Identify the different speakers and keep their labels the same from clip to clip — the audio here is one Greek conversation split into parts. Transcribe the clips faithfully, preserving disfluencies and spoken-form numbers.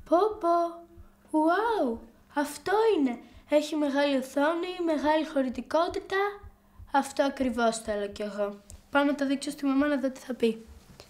Speaker 1: Πω πω, ουάου, αυτό είναι. Έχει μεγάλη οθόνη, μεγάλη χωρητικότητα. Αυτό ακριβώς θέλω κι εγώ. Πάω να το δείξω στη μαμά να δω τι θα πει.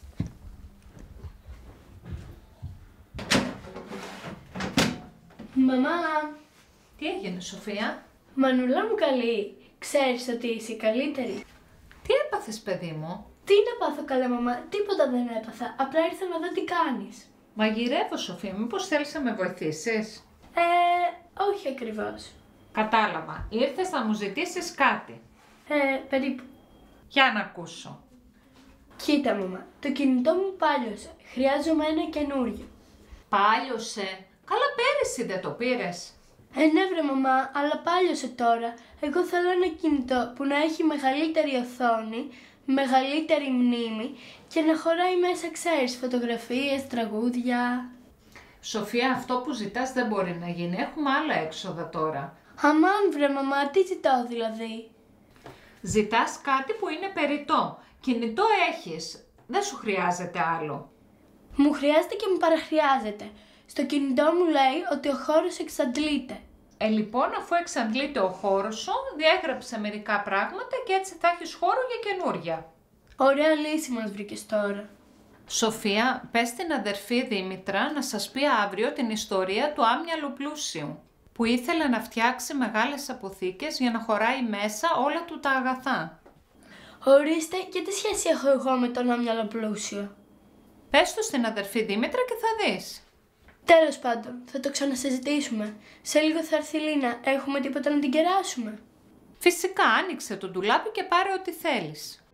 Speaker 1: Μαμά!
Speaker 2: Τι έγινε, Σοφία?
Speaker 1: Μανουλά μου καλή, ξέρεις ότι είσαι η καλύτερη.
Speaker 2: Τι έπαθες, παιδί μου?
Speaker 1: Τι να πάθω καλά, μαμά, τίποτα δεν έπαθα. Απλά ήρθα να δω τι κάνεις.
Speaker 2: Μαγειρεύω, Σοφία, μήπως θέλεις να με βοηθήσεις?
Speaker 1: Ε, όχι ακριβώς.
Speaker 2: Κατάλαβα, ήρθες να μου ζητήσεις κάτι.
Speaker 1: Ε, περίπου.
Speaker 2: Για να ακούσω.
Speaker 1: Κοίτα, μαμά, το κινητό μου πάλιωσε. Χρειάζομαι ένα καινούριο.
Speaker 2: Πάλιωσε? Καλά, πέρυσι δεν το πήρες?
Speaker 1: Ε, ναι βρε μαμά, αλλά πάλιωσε τώρα. Εγώ θέλω ένα κινητό που να έχει μεγαλύτερη οθόνη, μεγαλύτερη μνήμη και να χωράει μέσα, ξέρεις, φωτογραφίες, τραγούδια.
Speaker 2: Σοφία, αυτό που ζητάς δεν μπορεί να γίνει. Έχουμε άλλα έξοδα τώρα.
Speaker 1: Αμάν βρε μαμά, τι ζητάω δηλαδή?
Speaker 2: Ζητάς κάτι που είναι περιττό. Κινητό έχεις. Δεν σου χρειάζεται άλλο.
Speaker 1: Μου χρειάζεται και μου παραχρειάζεται. Στο κινητό μου λέει ότι ο χώρος εξαντλείται.
Speaker 2: Ε, λοιπόν, αφού εξαντλείται ο χώρος σου, διέγραψε μερικά πράγματα και έτσι θα έχεις χώρο για καινούρια.
Speaker 1: Ωραία λύση μας βρήκες τώρα.
Speaker 2: Σοφία, πες στην αδερφή Δήμητρα να σας πει αύριο την ιστορία του άμυαλου πλούσιου, που ήθελε να φτιάξει μεγάλες αποθήκες για να χωράει μέσα όλα του τα αγαθά.
Speaker 1: Ορίστε, και τι σχέση έχω εγώ με τον άμυαλο πλούσιο?
Speaker 2: Πες το στην αδερφή Δήμητρα και θα δεις.
Speaker 1: Τέλος πάντων, θα το ξανασυζητήσουμε. Σε λίγο θα έρθει η Λίνα. Έχουμε τίποτα να την κεράσουμε?
Speaker 2: Φυσικά, άνοιξε το ντουλάπι και πάρε ό,τι θέλεις.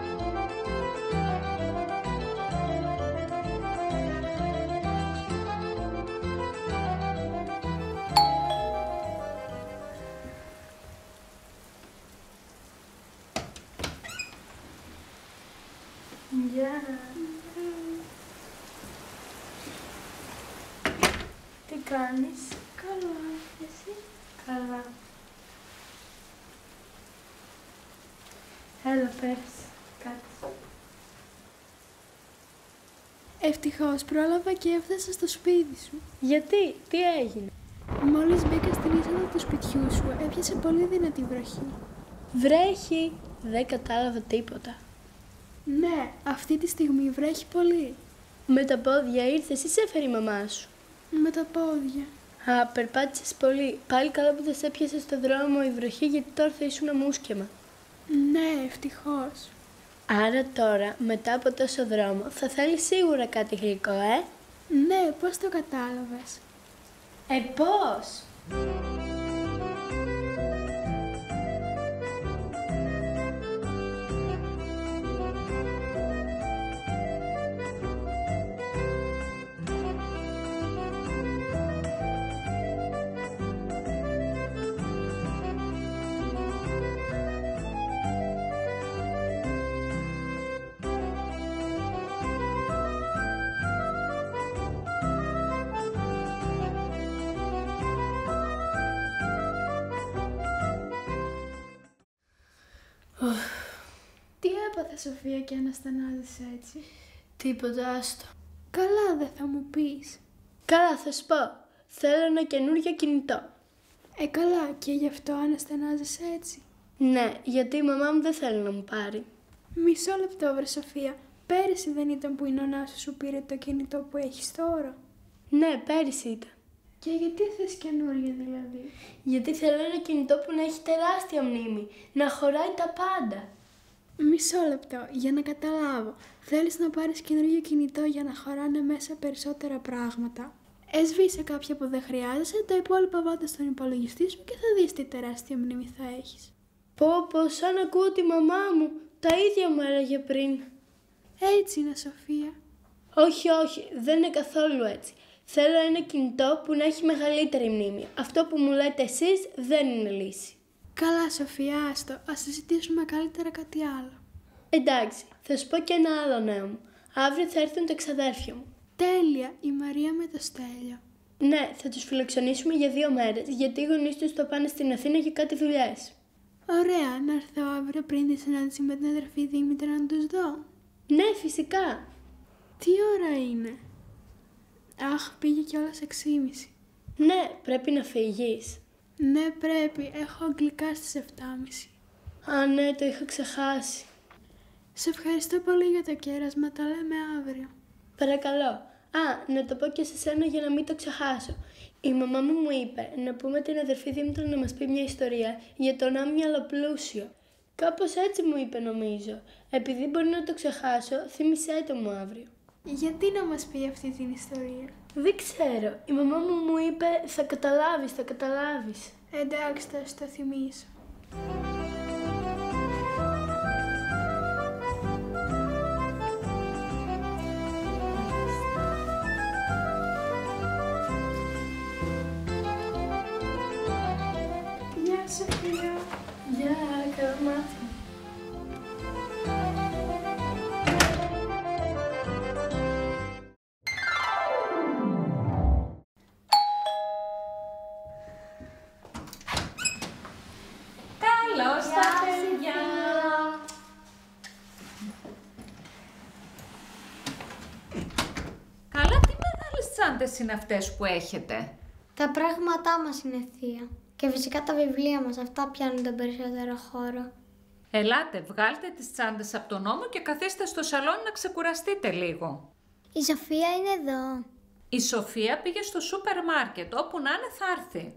Speaker 1: Γεια. Τι κάνεις? Καλά, εσύ? Καλά. Έλα, πες, κάτσε.
Speaker 3: Ευτυχώς πρόλαβα και έφτασα στο σπίτι σου.
Speaker 1: Γιατί, τι έγινε?
Speaker 3: Μόλις μπήκα στην είσοδο του σπιτιού σου, έπιασε πολύ δυνατή βροχή.
Speaker 1: Βρέχει, δεν κατάλαβα τίποτα.
Speaker 3: Ναι, αυτή τη στιγμή βρέχει πολύ.
Speaker 1: Με τα πόδια ήρθες ή σε έφερε η μαμά σου?
Speaker 3: Με τα πόδια.
Speaker 1: Α, περπάτησες πολύ. Πάλι καλά που δεν σε έπιασε στο δρόμο η βροχή, γιατί τώρα θα ήσουν μουσκεμα.
Speaker 3: Ναι, ευτυχώς.
Speaker 1: Άρα τώρα, μετά από τόσο δρόμο, θα θέλεις σίγουρα κάτι γλυκό, ε?
Speaker 3: Ναι, πώς το κατάλαβες?
Speaker 1: Ε, πώς?
Speaker 3: Τι έπαθε, Σοφία, και αναστενάζεσαι έτσι?
Speaker 1: Τίποτα, άστο.
Speaker 3: Καλά, δεν θα μου πεις.
Speaker 1: Καλά, θα σου πω. Θέλω ένα καινούριο κινητό.
Speaker 3: Ε, καλά, και γι' αυτό αναστενάζεσαι έτσι?
Speaker 1: Ναι, γιατί η μαμά μου δεν θέλει να μου πάρει.
Speaker 3: Μισό λεπτό, βρε Σοφία. Πέρυσι δεν ήταν που η νονά σου σου πήρε το κινητό που έχεις τώρα?
Speaker 1: Ναι, πέρυσι ήταν.
Speaker 3: Και γιατί θες καινούριο δηλαδή?
Speaker 1: Γιατί θέλω ένα κινητό που να έχει τεράστια μνήμη, να χωράει τα πάντα.
Speaker 3: Μισό λεπτό, για να καταλάβω. Θέλεις να πάρεις καινούριο κινητό για να χωράνε μέσα περισσότερα πράγματα. Έσβησε κάποια που δεν χρειάζεσαι, τα υπόλοιπα βάλτε στον υπολογιστή σου και θα δεις τι τεράστια μνήμη θα έχεις.
Speaker 1: Πω πω, σαν ακούω τη μαμά μου, τα ίδια μου έλεγε πριν.
Speaker 3: Έτσι είναι, Σοφία.
Speaker 1: Όχι, όχι, δεν είναι καθόλου έτσι. Θέλω ένα κινητό που να έχει μεγαλύτερη μνήμη. Αυτό που μου λέτε εσείς δεν είναι λύση.
Speaker 3: Καλά, Σοφία, άστο. Ας συζητήσουμε καλύτερα κάτι άλλο.
Speaker 1: Εντάξει, θα σου πω και ένα άλλο νέο μου. Αύριο θα έρθουν τα ξαδέρφια μου.
Speaker 3: Τέλεια, η Μαρία με το Στέλιο.
Speaker 1: Ναι, θα τους φιλοξενήσουμε για δύο μέρες, γιατί οι γονείς τους το πάνε στην Αθήνα για κάτι δουλειές.
Speaker 3: Ωραία, να έρθω αύριο πριν τη συνάντηση με την αδερφή Δήμητρα να τους δω.
Speaker 1: Ναι, φυσικά.
Speaker 3: Τι ώρα είναι? Αχ, πήγε κιόλας έξι και μισή.
Speaker 1: Ναι, πρέπει να φύγεις.
Speaker 3: Ναι, πρέπει. Έχω αγγλικά στις επτά και μισή.
Speaker 1: Α, ναι, το είχα ξεχάσει.
Speaker 3: Σε ευχαριστώ πολύ για το κέρασμα. Τα λέμε αύριο.
Speaker 1: Παρακαλώ. Α, να το πω και σε σένα για να μην το ξεχάσω. Η μαμά μου μου είπε να πούμε την αδερφή Δήμητρα να μας πει μια ιστορία για τον άμυαλο πλούσιο. Κάπως έτσι μου είπε νομίζω. Επειδή μπορεί να το ξεχάσω, θύμισέ το μου αύριο.
Speaker 3: Γιατί να μας πει αυτή την ιστορία?
Speaker 1: Δεν ξέρω. Η μαμά μου μου είπε θα καταλάβεις, θα καταλάβεις.
Speaker 3: Εντάξει, θα στο θυμίσω. Γεια Σοφία.
Speaker 1: Γεια, καλό μάθημα.
Speaker 2: Καλώς τα παιδιά! Καλά, τι μεγάλες τσάντες είναι αυτές που έχετε?
Speaker 4: Τα πράγματά μας είναι θεία. Και φυσικά τα βιβλία μας, αυτά πιάνουν τον περισσότερο χώρο.
Speaker 2: Ελάτε, βγάλτε τις τσάντες από τον ώμο και καθίστε στο σαλόνι να ξεκουραστείτε λίγο.
Speaker 4: Η Σοφία είναι εδώ.
Speaker 2: Η Σοφία πήγε στο σούπερ μάρκετ, όπου να είναι θα έρθει.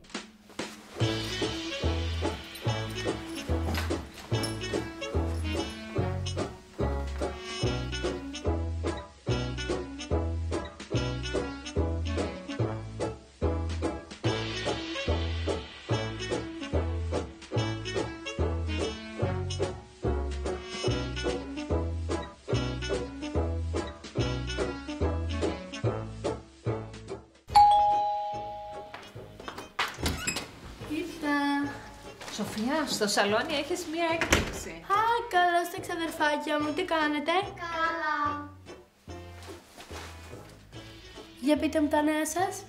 Speaker 2: Σοφία, στο σαλόνι έχεις μία έκπληξη.
Speaker 1: Α, καλώς τα ξαδερφάκια μου, τι κάνετε?
Speaker 4: Καλά.
Speaker 1: Για πείτε μου τα νέα σας.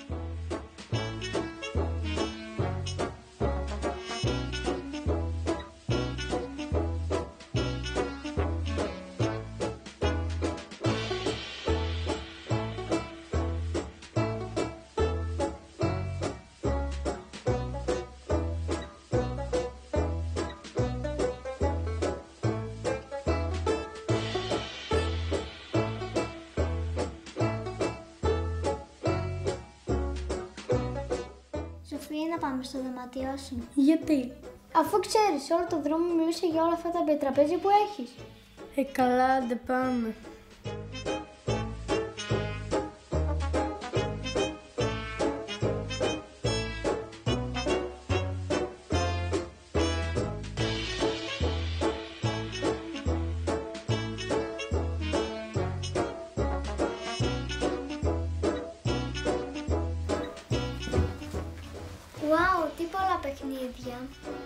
Speaker 4: Σοφία, να πάμε στο δωμάτιό σου.
Speaker 1: Γιατί?
Speaker 4: Αφού ξέρεις, όλο το δρόμο μιλούσε για όλα αυτά τα επιτραπέζια που έχεις.
Speaker 1: Ε, καλά, δεν πάμε.
Speaker 4: Wow, τι πολλά παιχνίδια.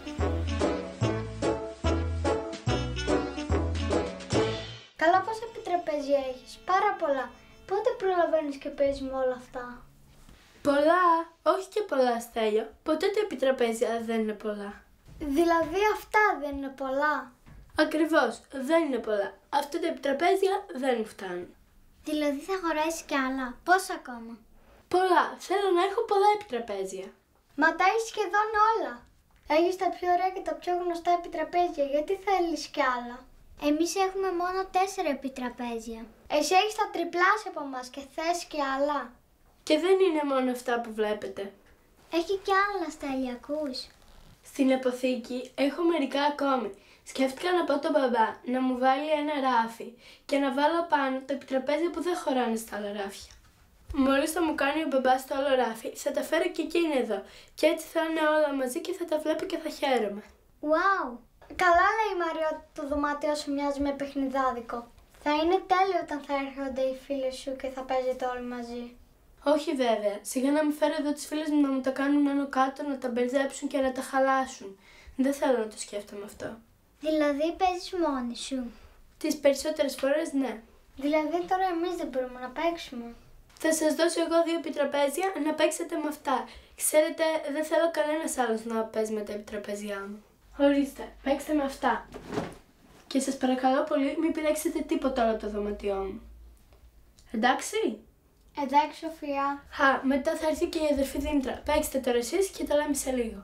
Speaker 4: Καλά, πόσα επιτραπέζια έχεις? Πάρα πολλά. Πότε προλαβαίνεις και παίζεις με όλα αυτά?
Speaker 1: Πολλά, όχι και πολλά, Στέλιο. Ποτέ τα επιτραπέζια δεν είναι πολλά.
Speaker 4: Δηλαδή αυτά δεν είναι πολλά?
Speaker 1: Ακριβώς, δεν είναι πολλά. Αυτά τα επιτραπέζια δεν μου φτάνουν.
Speaker 4: Δηλαδή θα αγοράσεις κι άλλα? Πόσα ακόμα?
Speaker 1: Πολλά, θέλω να έχω πολλά επιτραπέζια.
Speaker 4: Μα τα έχεις σχεδόν όλα. Έχεις τα πιο ωραία και τα πιο γνωστά επιτραπέζια. Γιατί θέλεις κι άλλα? Εμείς έχουμε μόνο τέσσερα επιτραπέζια. Εσύ έχεις τα τριπλάσια από μας και θες κι άλλα.
Speaker 1: Και δεν είναι μόνο αυτά που βλέπετε.
Speaker 4: Έχει κι άλλα σταλιακούς.
Speaker 1: Στην αποθήκη έχω μερικά ακόμη. Σκέφτηκα να πω τον μπαμπά να μου βάλει ένα ράφι και να βάλω πάνω τα επιτραπέζια που δεν χωράνε στα άλλα ράφια. Μόλις θα μου κάνει ο μπαμπάς το άλλο ράφι, θα τα φέρω και εκείνη εδώ. Και έτσι θα είναι όλα μαζί και θα τα βλέπω και θα χαίρομαι.
Speaker 4: Wow! Καλά λέει η Μαρία ότι το δωμάτιο σου μοιάζει με παιχνιδάδικο. Θα είναι τέλειο όταν θα έρχονται οι φίλοι σου και θα παίζετε όλοι μαζί.
Speaker 1: Όχι βέβαια. Σιγά να μην φέρω εδώ τις φίλες μου να μου τα κάνουν άνω κάτω, να τα μπερδέψουν και να τα χαλάσουν. Δεν θέλω να το σκέφτομαι αυτό.
Speaker 4: Δηλαδή παίζεις μόνη σου?
Speaker 1: Τις περισσότερες φορές ναι.
Speaker 4: Δηλαδή τώρα εμείς δεν μπορούμε να παίξουμε?
Speaker 1: Θα σας δώσω εγώ δύο επιτραπέζια να παίξετε με αυτά. Ξέρετε, δεν θέλω κανένας άλλος να παίζει με τα επιτραπέζια μου. Ορίστε, παίξτε με αυτά. Και σας παρακαλώ πολύ μην πειράξετε τίποτα όλο το δωμάτιό μου. Εντάξει?
Speaker 4: Εντάξει, Σοφία.
Speaker 1: Χα, μετά θα έρθει και η αδερφή Δήμητρα. Παίξτε τώρα εσείς και τα λέμε σε λίγο.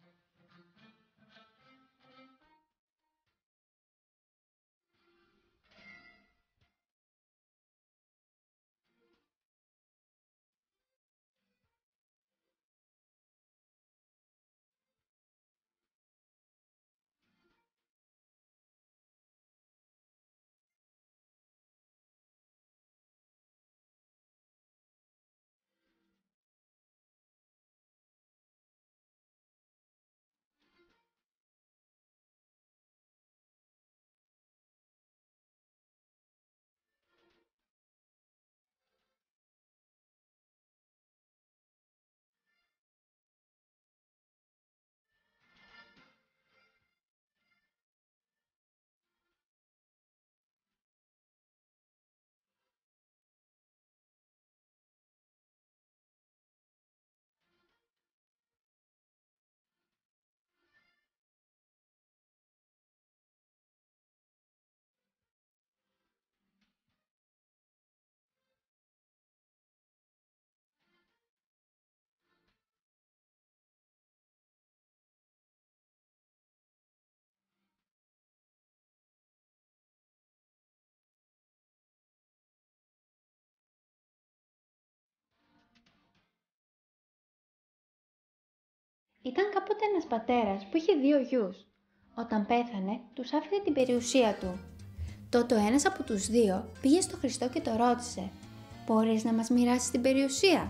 Speaker 5: Ήταν κάποτε ένας πατέρας που είχε δύο γιους. Όταν πέθανε, τους άφησε την περιουσία του. Τότε ο ένας από τους δύο πήγε στο Χριστό και το ρώτησε «Μπορείς να μας μοιράσεις την περιουσία?»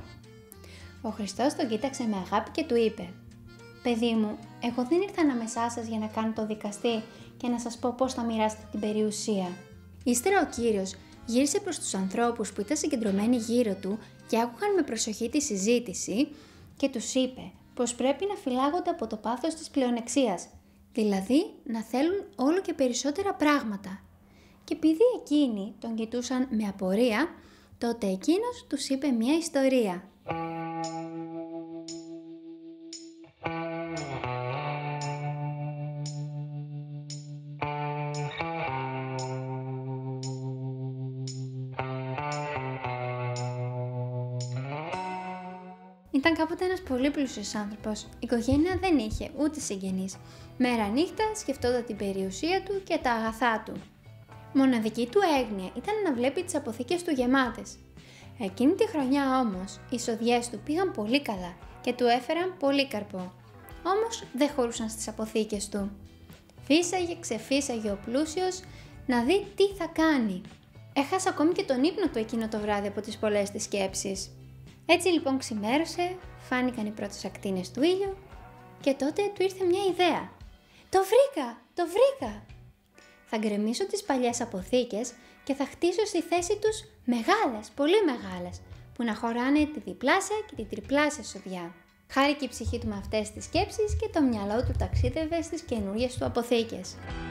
Speaker 5: Ο Χριστός τον κοίταξε με αγάπη και του είπε «Παιδί μου, εγώ δεν ήρθα ανάμεσά σας για να κάνω το δικαστή και να σας πω πώς θα μοιράσετε την περιουσία». Ύστερα ο Κύριος γύρισε προς τους ανθρώπους που ήταν συγκεντρωμένοι γύρω του και άκουγαν με προσοχή τη συζήτηση και τους είπε πως πρέπει να φυλάγονται από το πάθος της πλεονεξίας, δηλαδή να θέλουν όλο και περισσότερα πράγματα. Και επειδή εκείνοι τον κοιτούσαν με απορία, τότε εκείνος τους είπε μια ιστορία. Ήταν κάποτε ένας πολύ πλούσιος άνθρωπος. Οικογένεια δεν είχε, ούτε συγγενείς. Μέρα νύχτα σκεφτόταν την περιουσία του και τα αγαθά του. Μοναδική του έγνοια ήταν να βλέπει τις αποθήκες του γεμάτες. Εκείνη τη χρονιά όμως, οι εισοδιές του πήγαν πολύ καλά και του έφεραν πολύ καρπό. Όμως δεν χωρούσαν στις αποθήκες του. Φύσαγε, ξεφύσαγε ο πλούσιος να δει τι θα κάνει. Έχασε ακόμη και τον ύπνο του εκείνο το βράδυ από τις πολλές της σκέψεις. Έτσι λοιπόν ξημέρωσε, φάνηκαν οι πρώτες ακτίνες του ήλιου και τότε του ήρθε μια ιδέα. «Το βρήκα! Το βρήκα! Θα γκρεμίσω τις παλιές αποθήκες και θα χτίσω στη θέση τους μεγάλες, πολύ μεγάλες, που να χωράνε τη διπλάσια και τη τριπλάσια εισοδιά». Χάρηκε η ψυχή του με αυτές τις σκέψεις και το μυαλό του ταξίδευε στις καινούριες του αποθήκες.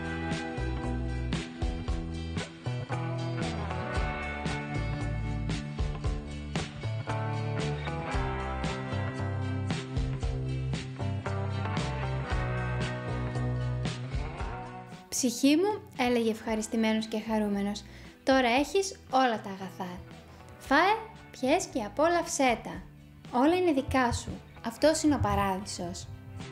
Speaker 5: «Ψυχή μου», έλεγε ευχαριστημένος και χαρούμενος, «τώρα έχεις όλα τα αγαθά. Φάε, πιες και απόλαυσέ τα. Όλα είναι δικά σου. Αυτός είναι ο παράδεισος».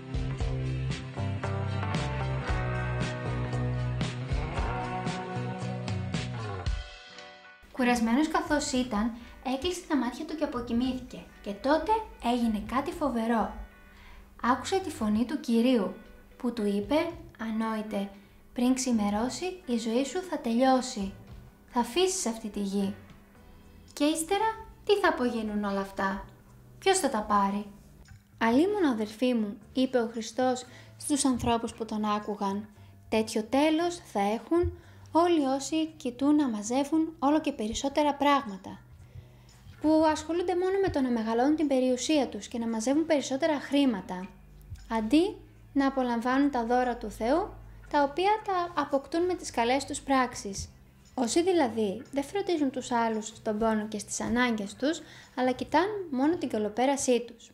Speaker 5: Κουρασμένος καθώς ήταν, έκλεισε τα μάτια του και αποκοιμήθηκε και τότε έγινε κάτι φοβερό. Άκουσε τη φωνή του Κυρίου που του είπε ανόητε «Πριν ξημερώσει η ζωή σου θα τελειώσει, θα αφήσεις αυτή τη γη». Και ύστερα τι θα απογίνουν όλα αυτά, ποιος θα τα πάρει? «Αλίμονο αδερφοί μου», είπε ο Χριστός στους ανθρώπους που τον άκουγαν, «τέτοιο τέλος θα έχουν όλοι όσοι κοιτούν να μαζεύουν όλο και περισσότερα πράγματα, που ασχολούνται μόνο με το να μεγαλώνουν την περιουσία τους και να μαζεύουν περισσότερα χρήματα, αντί να απολαμβάνουν τα δώρα του Θεού, τα οποία τα αποκτούν με τις καλές τους πράξεις. Όσοι δηλαδή δεν φροντίζουν τους άλλους στον πόνο και στις ανάγκες τους, αλλά κοιτάνε μόνο την καλοπέρασή τους».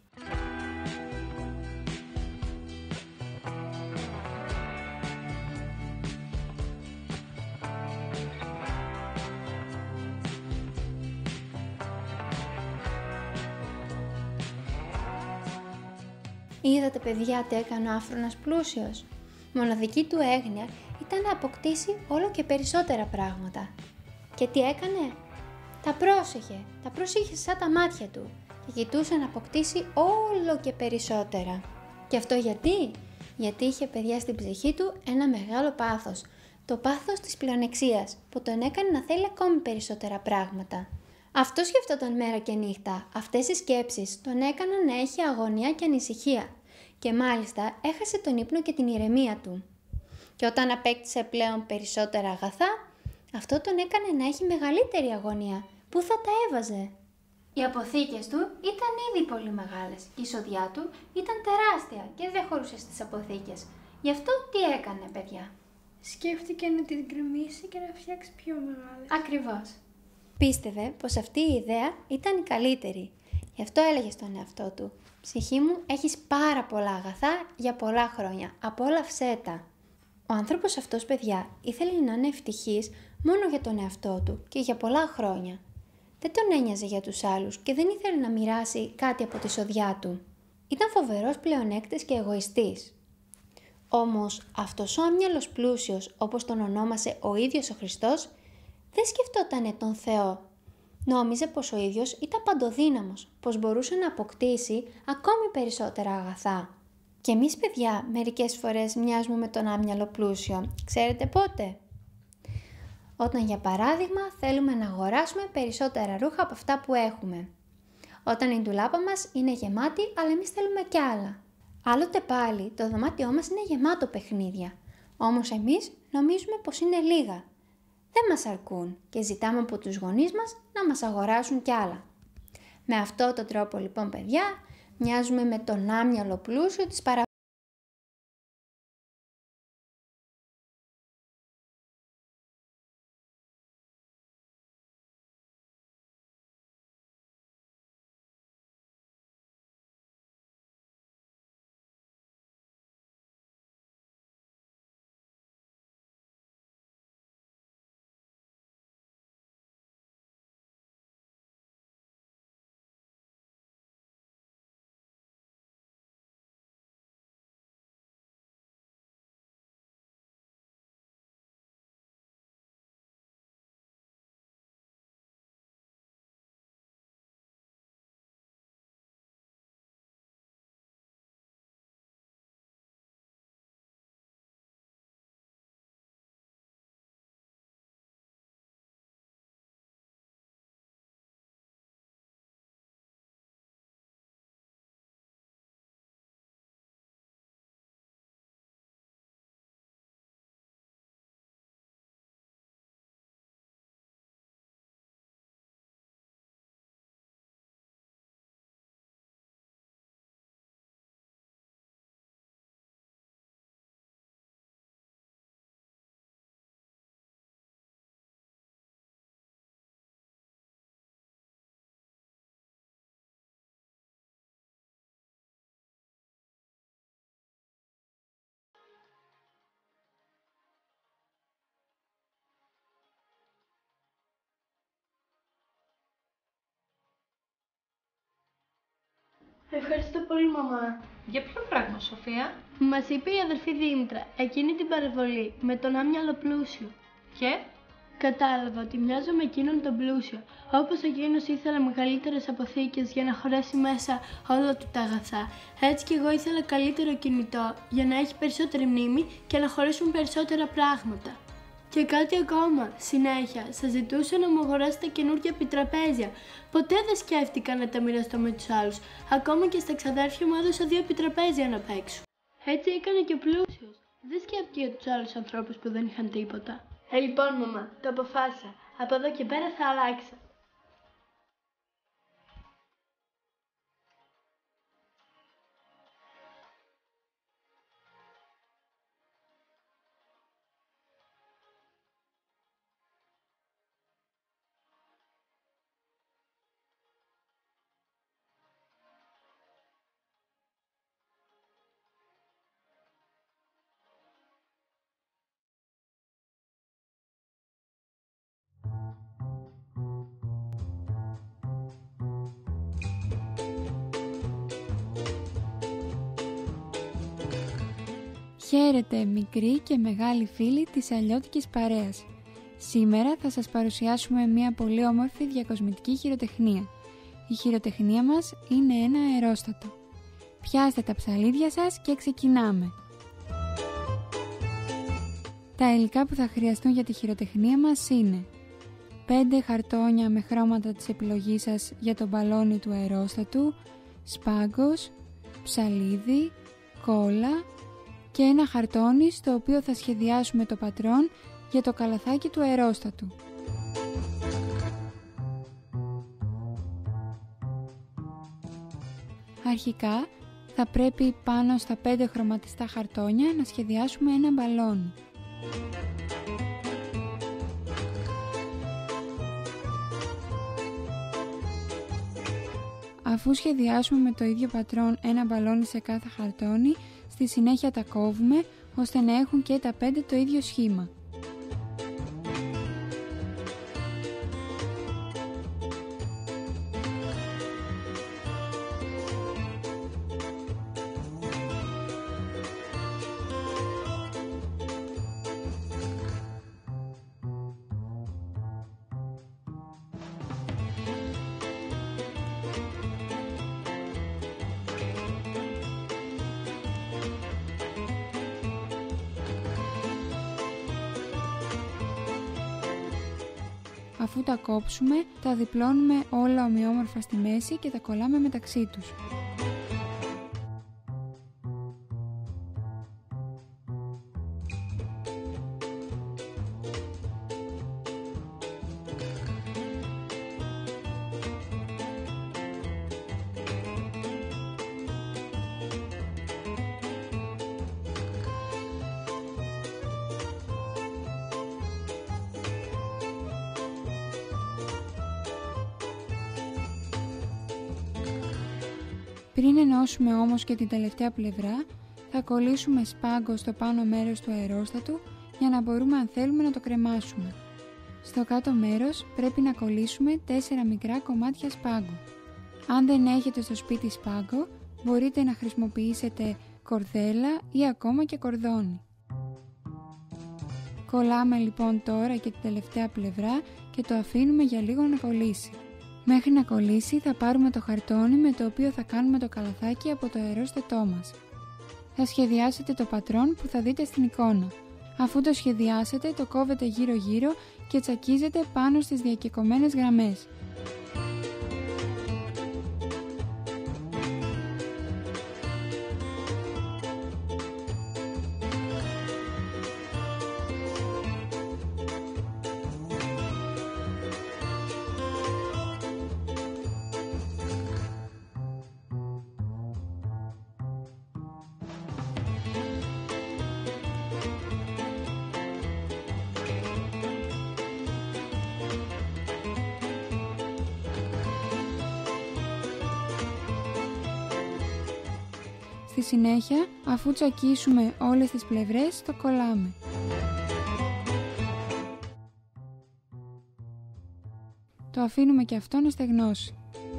Speaker 5: Είδατε παιδιά τι έκανε ο άφρονας πλούσιος. Μοναδική του έγνοια ήταν να αποκτήσει όλο και περισσότερα πράγματα. Και τι έκανε? Τα πρόσεχε, τα πρόσεχε σαν τα μάτια του και κοιτούσε να αποκτήσει όλο και περισσότερα. Και αυτό γιατί? Γιατί είχε παιδιά στην ψυχή του ένα μεγάλο πάθος, το πάθος της πλεονεξίας που τον έκανε να θέλει ακόμη περισσότερα πράγματα. Αυτό σκεφτόταν μέρα και νύχτα, αυτές οι σκέψεις τον έκαναν να έχει αγωνία και ανησυχία και μάλιστα έχασε τον ύπνο και την ηρεμία του. Και όταν απέκτησε πλέον περισσότερα αγαθά, αυτό τον έκανε να έχει μεγαλύτερη αγωνία. Πού θα τα έβαζε? Οι αποθήκες του ήταν ήδη πολύ μεγάλες και η εισοδιά του ήταν τεράστια και δεν χωρούσε στις αποθήκες. Γι' αυτό τι έκανε, παιδιά?
Speaker 3: Σκέφτηκε να την γκρεμίσει και να φτιάξει πιο μεγάλες.
Speaker 5: Ακριβώς. Πίστευε πως αυτή η ιδέα ήταν η καλύτερη. Γι' αυτό έλεγε στον εαυτό του: «Ψυχή μου, έχεις πάρα πολλά αγαθά για πολλά χρόνια. Απόλαυσέ τα». Ο άνθρωπος αυτός, παιδιά, ήθελε να είναι ευτυχής μόνο για τον εαυτό του και για πολλά χρόνια. Δεν τον ένοιαζε για τους άλλους και δεν ήθελε να μοιράσει κάτι από τη σοδιά του. Ήταν φοβερός πλεονέκτης και εγωιστής. Όμως αυτός ο άμυαλος πλούσιος, όπως τον ονόμασε ο ίδιος ο Χριστός, δεν σκεφτότανε τον Θεό. Νόμιζε πως ο ίδιος ήταν παντοδύναμος, πως μπορούσε να αποκτήσει ακόμη περισσότερα αγαθά. Και εμείς, παιδιά, μερικές φορές μοιάζουμε με τον άμυαλο πλούσιο. Ξέρετε πότε? Όταν, για παράδειγμα, θέλουμε να αγοράσουμε περισσότερα ρούχα από αυτά που έχουμε. Όταν η ντουλάπα μας είναι γεμάτη, αλλά εμείς θέλουμε κι άλλα. Άλλοτε πάλι, το δωμάτιό μας είναι γεμάτο παιχνίδια. Όμως εμείς νομίζουμε πως είναι λίγα. Δεν μας αρκούν και ζητάμε από τους γονείς μας να μας αγοράσουν κι άλλα. Με αυτό τον τρόπο, λοιπόν, παιδιά, μοιάζουμε με τον άμυαλο πλούσιο της παρα...
Speaker 1: Ευχαριστώ πολύ, μαμά.
Speaker 2: Για ποιο πράγμα, Σοφία?
Speaker 1: Μας είπε η αδερφή Δήμητρα εκείνη την παρεμβολή με τον άμυαλο πλούσιο.
Speaker 2: Και?
Speaker 1: Κατάλαβα ότι μοιάζω με εκείνον τον πλούσιο, όπως εκείνος ήθελε μεγαλύτερες αποθήκες για να χωρέσει μέσα όλα του τα αγαθά. Έτσι κι εγώ ήθελα καλύτερο κινητό για να έχει περισσότερη μνήμη και να χωρέσουν περισσότερα πράγματα. Και κάτι ακόμα, συνέχεια, σας ζητούσα να μου αγοράσετε καινούργια επιτραπέζια. Ποτέ δεν σκέφτηκα να τα μοιραστώ με τους άλλους. Ακόμα και στα ξαδέρφια μου έδωσα δύο επιτραπέζια να παίξω. Έτσι έκανε και ο πλούσιος. Δεν σκέφτηκε για τους άλλους ανθρώπους που δεν είχαν τίποτα. Ε, λοιπόν, μαμά, το αποφάσισα. Από εδώ και πέρα θα αλλάξω.
Speaker 3: Χαίρετε μικροί και μεγάλοι φίλοι της αλλιώτικης παρέας. Σήμερα θα σας παρουσιάσουμε μια πολύ όμορφη διακοσμητική χειροτεχνία. Η χειροτεχνία μας είναι ένα αερόστατο. Πιάστε τα ψαλίδια σας και ξεκινάμε. Τα υλικά που θα χρειαστούν για τη χειροτεχνία μας είναι πέντε χαρτόνια με χρώματα της επιλογής σας για το μπαλόνι του αερόστατου, σπάγκος, ψαλίδι, κόλλα και ένα χαρτόνι στο οποίο θα σχεδιάσουμε το πατρόν για το καλαθάκι του αερόστατου. Αρχικά θα πρέπει πάνω στα πέντε χρωματιστά χαρτόνια να σχεδιάσουμε ένα μπαλόνι. Αφού σχεδιάσουμε με το ίδιο πατρόν ένα μπαλόνι σε κάθε χαρτόνι, στη συνέχεια τα κόβουμε ώστε να έχουν και τα πέντε το ίδιο σχήμα. Αφού τα κόψουμε, τα διπλώνουμε όλα ομοιόμορφα στη μέση και τα κολλάμε μεταξύ τους. Πριν ενώσουμε όμως και την τελευταία πλευρά, θα κολλήσουμε σπάγκο στο πάνω μέρος του αερόστατου για να μπορούμε αν θέλουμε να το κρεμάσουμε. Στο κάτω μέρος πρέπει να κολλήσουμε τέσσερα μικρά κομμάτια σπάγκου. Αν δεν έχετε στο σπίτι σπάγκο, μπορείτε να χρησιμοποιήσετε κορδέλα ή ακόμα και κορδόνι. Κολλάμε λοιπόν τώρα και την τελευταία πλευρά και το αφήνουμε για λίγο να κολλήσει. Μέχρι να κολλήσει θα πάρουμε το χαρτόνι με το οποίο θα κάνουμε το καλαθάκι από το αερόστατό μας. Θα σχεδιάσετε το πατρόν που θα δείτε στην εικόνα. Αφού το σχεδιάσετε το κόβετε γύρω γύρω και τσακίζετε πάνω στις διακεκομένες γραμμές. Στη συνέχεια, αφού τσακίσουμε όλες τις πλευρές, το κολλάμε. Το αφήνουμε και αυτό να στεγνώσει.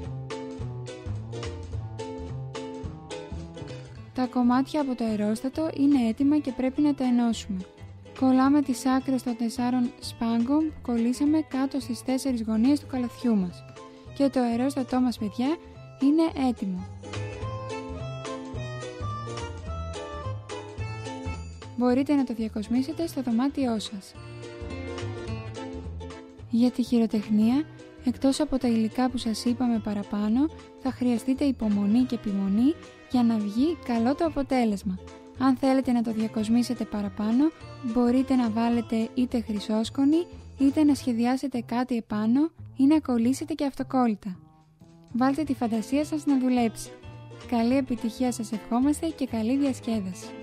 Speaker 3: Τα κομμάτια από το αερόστατο είναι έτοιμα και πρέπει να τα ενώσουμε. Κολλάμε τις άκρες των τεσσάρων σπάγκων που κολλήσαμε κάτω στις τέσσερις γωνίες του καλαθιού μας. Και το αερόστατό μας, παιδιά, είναι έτοιμο. Μπορείτε να το διακοσμήσετε στο δωμάτιό σας. Για τη χειροτεχνία, εκτός από τα υλικά που σας είπαμε παραπάνω, θα χρειαστείτε υπομονή και επιμονή για να βγει καλό το αποτέλεσμα. Αν θέλετε να το διακοσμήσετε παραπάνω, μπορείτε να βάλετε είτε χρυσόσκονη, είτε να σχεδιάσετε κάτι επάνω ή να κολλήσετε και αυτοκόλλητα. Βάλτε τη φαντασία σας να δουλέψει. Καλή επιτυχία σας ευχόμαστε και καλή διασκέδαση.